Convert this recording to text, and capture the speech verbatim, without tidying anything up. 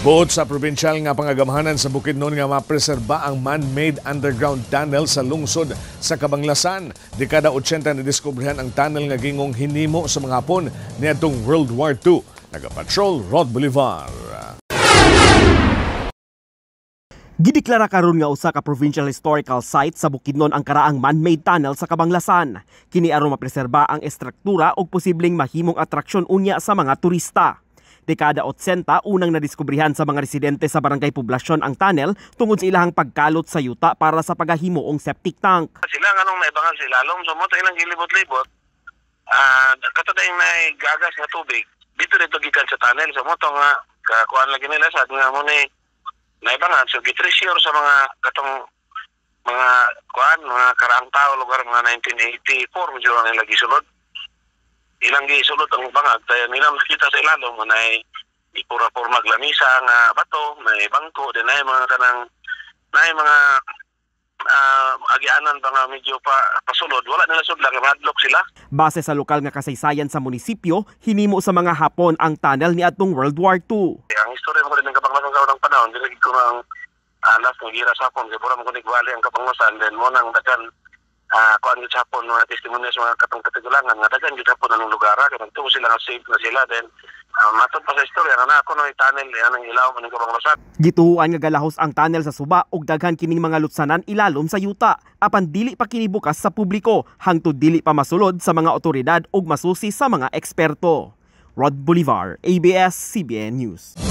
Buot sa probinsyal nga pangagamhanan sa Bukidnon nga mapreserba ang man-made underground tunnel sa lungsod sa Cabanglasan. Dekada eighty na diskubrihan ang tunnel nga gingong hinimo sa mga Hapon niadtong World War Two. Nagapatrol Rod Bolivar. Gideklara karon nga usa ka provincial historical site sa Bukidnon ang karaang man-made tunnel sa Cabanglasan. Kini aron mapreserba ang estruktura ug posibleng mahimong atraksyon unya sa mga turista. Dekada eighty, unang nadiskubrihan sa mga residente sa barangay Poblasyon ang tunnel tungod sa ilahang pagkalot sa yuta para sa pagahimo og septic tank. Sila nga nung naibangan sila, alam so mo ilang gilibot-libot, ah uh, katadaing na gagas nga tubig, dito dito gikan sa tunnel. So mo to nga kakuan lagi nila sa nga mo ni naibangan so gitresure sa mga katong mga kuan mga karaang tao lugar mga nineteen eighty-four medyo nila gisulod. Ilang gisulod ang bangag tayo nila makita sa ilalom na ipura-pura maglamisa nga bato, may bangko, din ay mga kanang na mga uh, agianan ba nga medyo pa pasulod, wala nila sudlang, madlock sila. Base sa lokal nga kasaysayan sa munisipyo, hinimo sa mga Hapon ang tunnel ni atong World War Two. Ang istorya mo rin ng Cabanglasan sa unang panahon, dinagig ko ng uh, last ng gira sa Hapon, kaya pura mo kunigwali ang Cabanglasan, then mo nang dagan Ah, uh, kuan gyud sa Hapon mga testimonya sa mga katong katigulangan nga daghan gyud Hapon anong lugar kay nagtuo sila nga safe na sila then uh, matod pa sa istorya nga ako no tunnel anang ilaw maning Cabanglasan. Gituoan nga galahos ang tunnel sa suba ug daghan kining mga lutsanan ilalom sa yuta apan dili pa kini bukas sa publiko hangtod dili pa masulod sa mga otoridad ug masusi sa mga eksperto. Rod Bolivar, A B S C B N News.